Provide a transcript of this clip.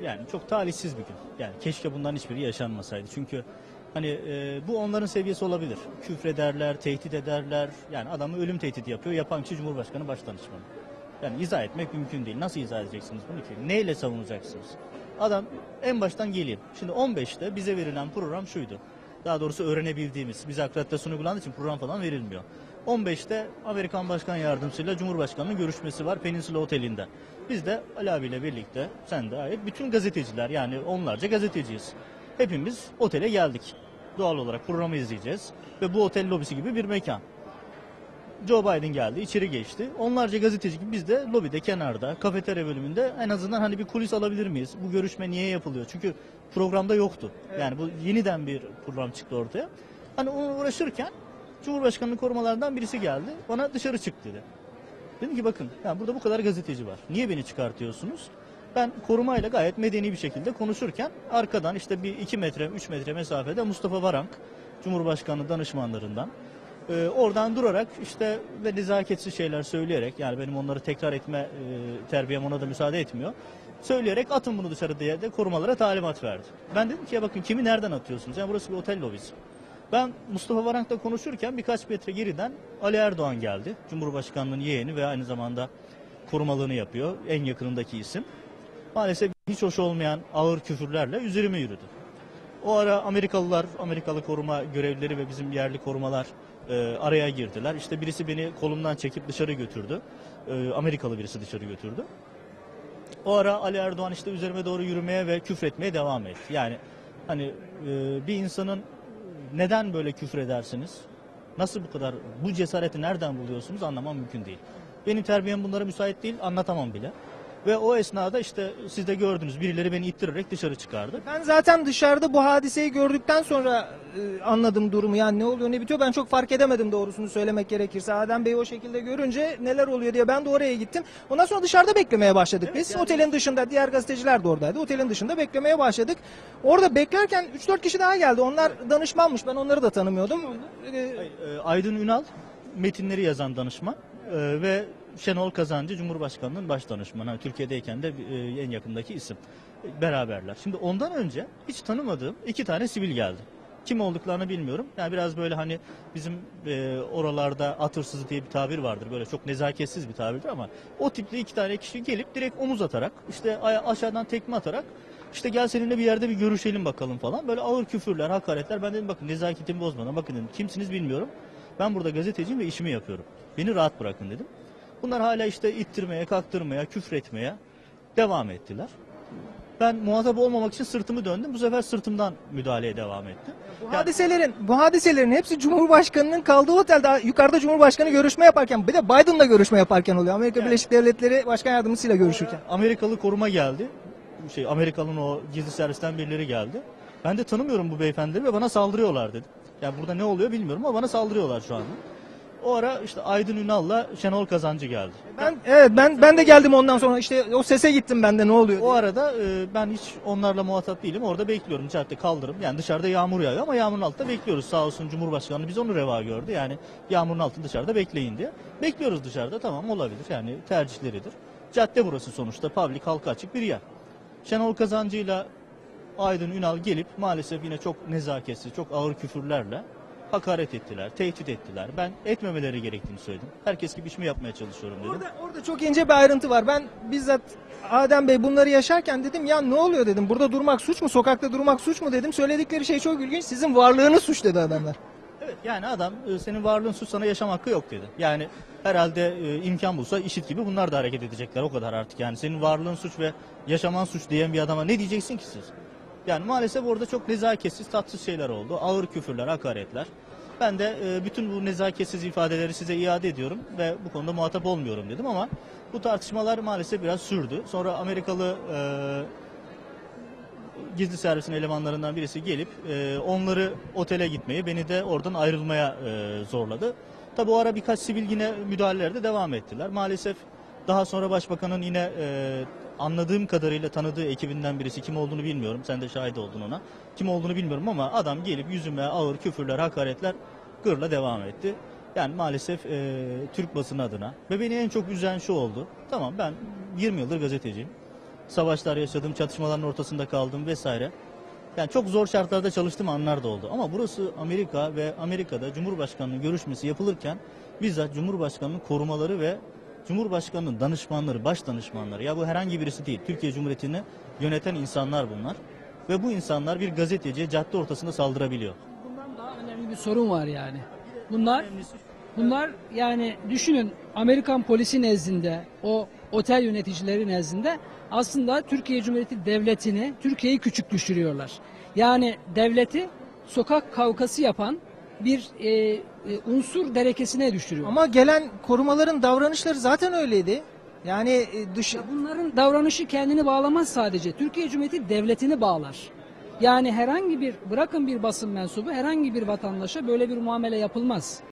Yani çok talihsiz bir gün. Yani keşke bunların hiçbiri yaşanmasaydı. Çünkü hani bu onların seviyesi olabilir. Küfrederler, tehdit ederler. Yani adamı ölüm tehdidi yapıyor. Yapan kişi Cumhurbaşkanı Başdanışmanı. Yani izah etmek mümkün değil. Nasıl izah edeceksiniz bunu ki? Neyle savunacaksınız? Adam en baştan geleyim. Şimdi 15'te bize verilen program şuydu. Daha doğrusu öğrenebildiğimiz, bize akreditasyon uygulandığı için program falan verilmiyor. 15'te Amerikan Başkan Yardımcısıyla Cumhurbaşkanı'nın görüşmesi var Peninsula Oteli'nde. Biz de Ali abiyle birlikte, sen de ait bütün gazeteciler, yani onlarca gazeteciyiz. Hepimiz otele geldik. Doğal olarak programı izleyeceğiz ve bu otel lobisi gibi bir mekan. Joe Biden geldi, içeri geçti. Onlarca gazeteci gibi biz de lobide, kenarda, kafeterya bölümünde en azından hani bir kulis alabilir miyiz? Bu görüşme niye yapılıyor? Çünkü programda yoktu. Evet. Yani bu yeniden bir program çıktı ortaya. Hani onu uğraşırken Cumhurbaşkanı'nın korumalarından birisi geldi. Bana dışarı çık dedi. Dedim ki bakın, yani burada bu kadar gazeteci var. Niye beni çıkartıyorsunuz? Ben korumayla gayet medeni bir şekilde konuşurken arkadan işte bir 2 metre, 3 metre mesafede Mustafa Varank, Cumhurbaşkanı danışmanlarından, oradan durarak işte ve nezaketsiz şeyler söyleyerek, yani benim onları tekrar etme terbiyem ona da müsaade etmiyor. Söyleyerek atın bunu dışarı diye de korumalara talimat verdi. Ben dedim ki ya bakın kimi nereden atıyorsunuz? Yani burası bir otel lobisi. Ben Mustafa Varank'la konuşurken birkaç metre geriden Ali Erdoğan geldi. Cumhurbaşkanlığının yeğeni ve aynı zamanda korumalığını yapıyor. En yakınındaki isim. Maalesef hiç hoş olmayan ağır küfürlerle üzerime yürüdü. O ara Amerikalılar, Amerikalı koruma görevlileri ve bizim yerli korumalar araya girdiler. İşte birisi beni kolumdan çekip dışarı götürdü. Amerikalı birisi dışarı götürdü. O ara Ali Erdoğan işte üzerime doğru yürümeye ve küfretmeye devam etti. Yani hani bir insanın neden böyle küfür edersiniz? Nasıl bu kadar, bu cesareti nereden buluyorsunuz anlamam mümkün değil. Benim terbiyem bunlara müsait değil, anlatamam bile. Ve o esnada işte siz de gördünüz, birileri beni ittirerek dışarı çıkardı. Ben zaten dışarıda bu hadiseyi gördükten sonra anladım durumu. Yani ne oluyor ne bitiyor ben çok fark edemedim doğrusunu söylemek gerekirse. Adem Bey'i o şekilde görünce neler oluyor diye ben de oraya gittim. Ondan sonra dışarıda beklemeye başladık biz. Yani... Otelin dışında diğer gazeteciler de oradaydı. Otelin dışında beklemeye başladık. Orada beklerken 3-4 kişi daha geldi. Onlar danışmanmış. Ben onları da tanımıyordum. Aydın Ünal metinleri yazan danışman ve Şenol Kazancı Cumhurbaşkanı'nın baş danışmanı. Yani Türkiye'deyken de en yakındaki isim. Beraberler. Şimdi ondan önce hiç tanımadığım 2 tane sivil geldi. Kim olduklarını bilmiyorum. Yani biraz böyle hani bizim oralarda at hırsızı diye bir tabir vardır. Böyle çok nezaketsiz bir tabirdir ama o tipte 2 tane kişi gelip direkt omuz atarak, işte aşağıdan tekme atarak, işte gel seninle bir yerde bir görüşelim bakalım falan. Böyle ağır küfürler, hakaretler. Ben dedim bakın nezaketimi bozmadan, bakın dedim kimsiniz bilmiyorum. Ben burada gazeteciyim ve işimi yapıyorum. Beni rahat bırakın dedim. Bunlar hala işte ittirmeye, kaktırmaya, küfretmeye devam ettiler. Ben muhatap olmamak için sırtımı döndüm. Bu sefer sırtımdan müdahaleye devam ettim. Bu hadiselerin hepsi Cumhurbaşkanı'nın kaldığı otelde yukarıda Cumhurbaşkanı görüşme yaparken, bir de Biden'la görüşme yaparken oluyor. Amerika Birleşik Devletleri Başkan Yardımcısıyla görüşürken. Amerikalı koruma geldi. Amerikalı'nın o gizli servisten birileri geldi. Ben de tanımıyorum bu beyefendileri ve bana saldırıyorlar dedi. Yani burada ne oluyor bilmiyorum ama bana saldırıyorlar şu anda. O ara işte Aydın Ünal'la Şenol Kazancı geldi. Ben de geldim ondan sonra işte o sese gittim ben de ne oluyor diye. O arada ben hiç onlarla muhatap değilim. Orada bekliyorum. İçeride kaldırım. Yani dışarıda yağmur yağıyor ama yağmurun altında bekliyoruz. Sağ olsun Cumhurbaşkanı biz onu reva gördü. Yani yağmurun altında dışarıda bekleyin diye. Bekliyoruz dışarıda, tamam olabilir. Yani tercihleridir. Cadde burası sonuçta. Public, halka açık bir yer. Şenol Kazancı'yla Aydın Ünal gelip maalesef yine çok nezaketsiz, çok ağır küfürlerle hakaret ettiler, tehdit ettiler. Ben etmemeleri gerektiğini söyledim. Herkes gibi işimi yapmaya çalışıyorum dedim. Orada çok ince bir ayrıntı var. Ben bizzat Adem Bey bunları yaşarken dedim ya ne oluyor dedim. Burada durmak suç mu? Sokakta durmak suç mu dedim. Söyledikleri şey çok ilginç. Sizin varlığınız suç dedi adamlar. Evet, yani adam senin varlığın suç, sana yaşam hakkı yok dedi. Yani herhalde imkan bulsa IŞİD gibi bunlar da hareket edecekler, o kadar artık. Yani senin varlığın suç ve yaşaman suç diyen bir adama ne diyeceksin ki siz? Yani maalesef orada çok nezaketsiz, tatsız şeyler oldu. Ağır küfürler, hakaretler. Ben de bütün bu nezaketsiz ifadeleri size iade ediyorum ve bu konuda muhatap olmuyorum dedim ama bu tartışmalar maalesef biraz sürdü. Sonra Amerikalı gizli servisin elemanlarından birisi gelip onları otele gitmeyi, beni de oradan ayrılmaya zorladı. Tabi o ara birkaç sivil yine müdahalelerde devam ettiler. Maalesef daha sonra başbakanın yine anladığım kadarıyla tanıdığı ekibinden birisi, kim olduğunu bilmiyorum. Sen de şahit oldun ona. Kim olduğunu bilmiyorum ama adam gelip yüzüme ağır küfürler, hakaretler gırla devam etti. Yani maalesef Türk basını adına ve beni en çok üzen şu oldu. Tamam, ben 20 yıldır gazeteciyim. savaşlar yaşadım, çatışmaların ortasında kaldım vesaire. Yani çok zor şartlarda çalıştığım anlar da oldu. Ama burası Amerika ve Amerika'da Cumhurbaşkanı'nın görüşmesi yapılırken bizzat Cumhurbaşkanı'nın korumaları ve Cumhurbaşkanı'nın danışmanları, baş danışmanları, ya bu herhangi birisi değil, Türkiye Cumhuriyeti'ni yöneten insanlar bunlar. Ve bu insanlar bir gazeteciye cadde ortasında saldırabiliyor. Bundan daha önemli bir sorun var yani. Bunlar yani düşünün, Amerikan polisi nezdinde, o otel yöneticileri nezdinde aslında Türkiye Cumhuriyeti Devleti'ni, Türkiye'yi küçük düşürüyorlar. Yani devleti sokak kavgası yapan bir unsur derekesine düşürüyor. Ama gelen korumaların davranışları zaten öyleydi. Yani Bunların davranışı kendini bağlamaz sadece. Türkiye Cumhuriyeti Devleti'ni bağlar. Yani herhangi bir, bırakın bir basın mensubu, herhangi bir vatandaşa böyle bir muamele yapılmaz.